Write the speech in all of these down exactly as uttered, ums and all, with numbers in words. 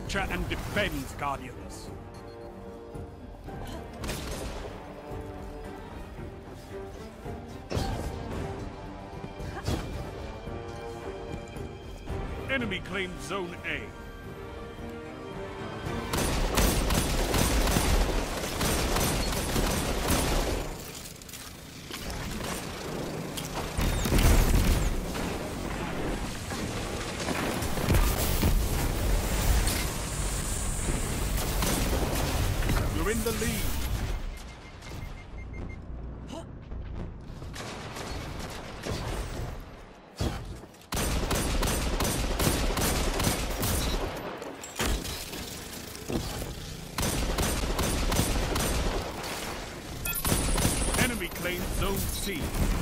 Capture and defend, Guardians. Enemy claims Zone A. You're in the lead. Enemy claims Zone C.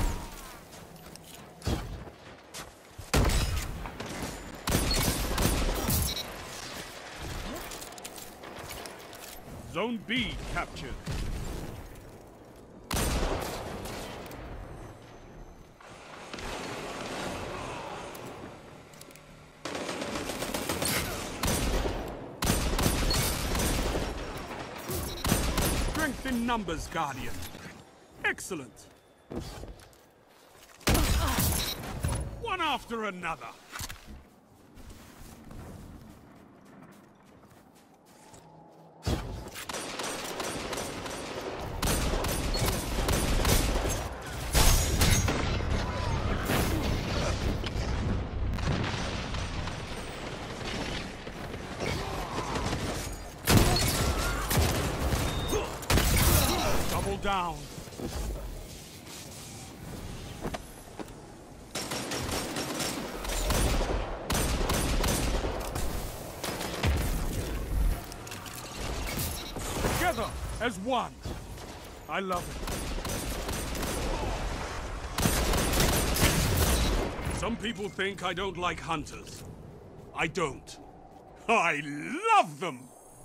Zone B captured. Strength in numbers, Guardian. Excellent. One after another. Double down. Together as one. I love it. Some people think I don't like hunters. I don't. I love them!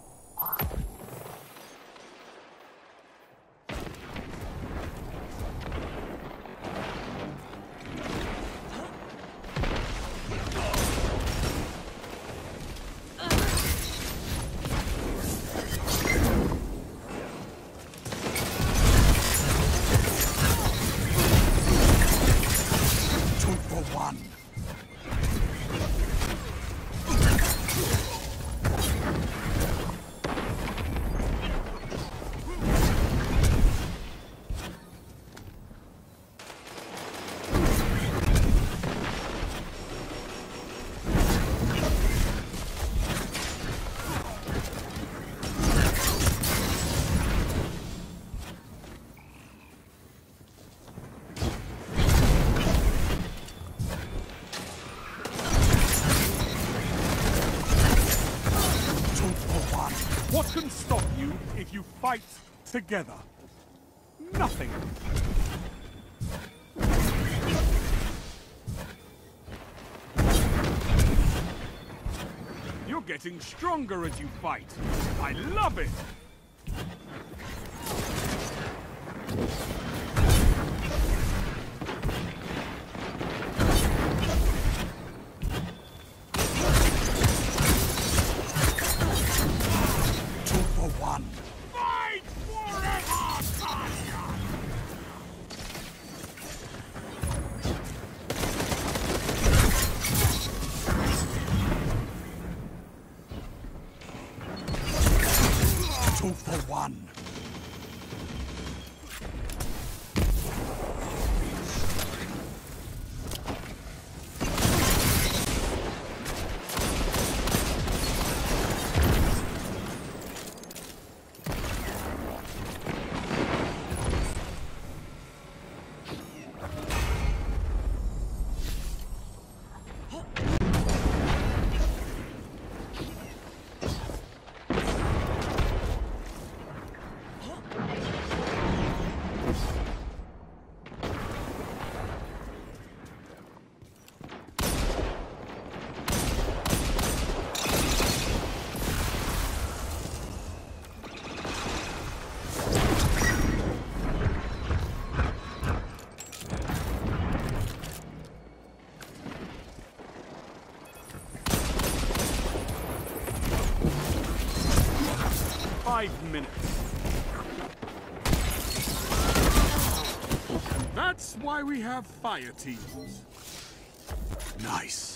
What can stop you if you fight together? Nothing. You're getting stronger as you fight. I love it! Two for one. five minutes. That's why we have fire teams. Nice.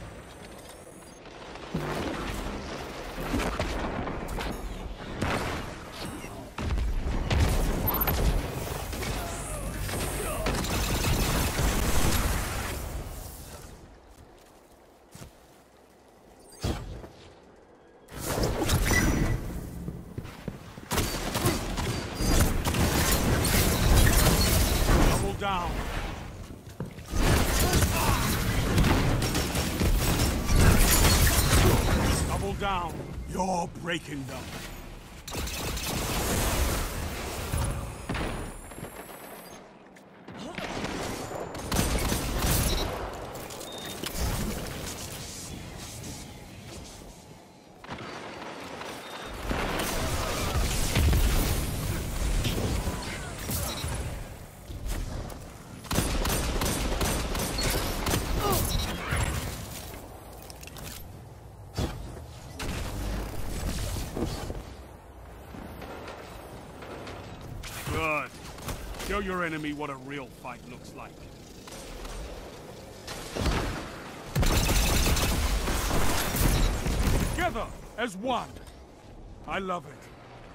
Down. Double down. You're breaking them. Good. Show your enemy what a real fight looks like. Together as one. I love it.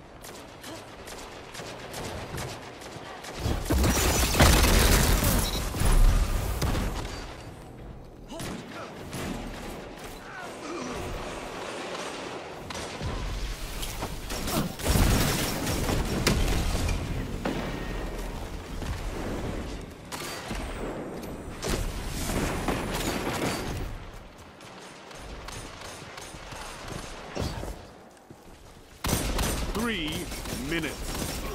Three minutes.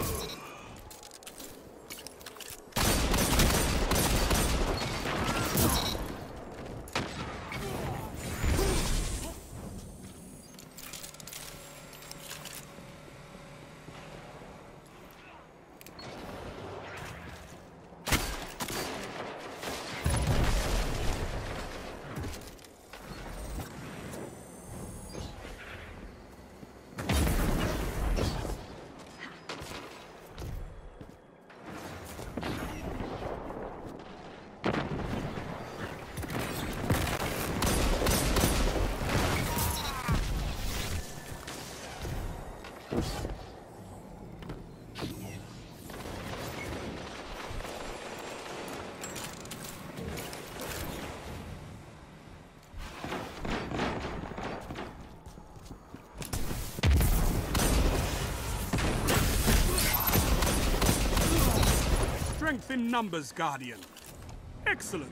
Strength in numbers, Guardian. Excellent.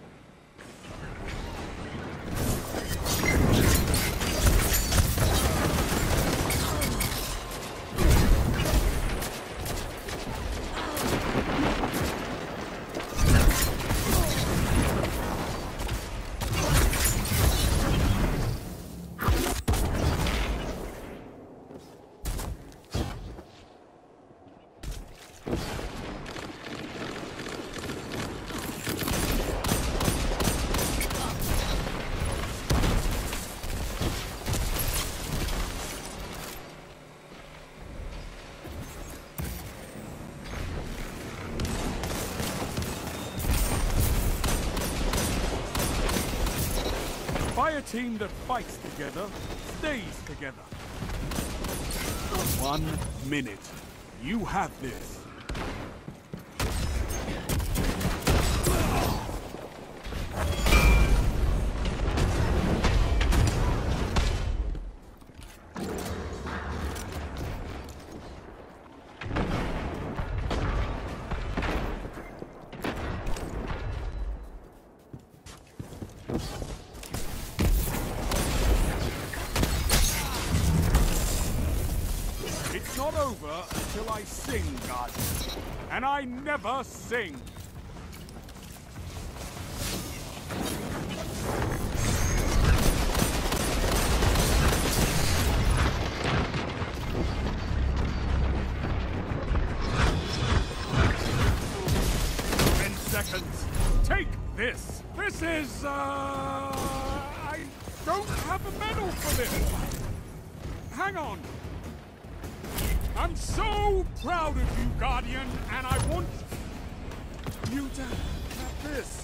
Fire team that fights together stays together. One minute. You have this. It's not over until I sing, Guardian. And I never sing. Ten seconds. Take this. This is, uh... I don't have a medal for this. Hang on. I'm so proud of you, Guardian, and I want you to have this.